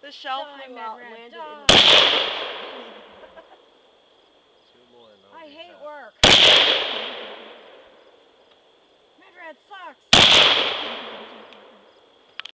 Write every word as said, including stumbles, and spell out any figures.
the shelf Die, while it Medred, landed die. in the Two more and I'll I be hate happy. work. Medred sucks.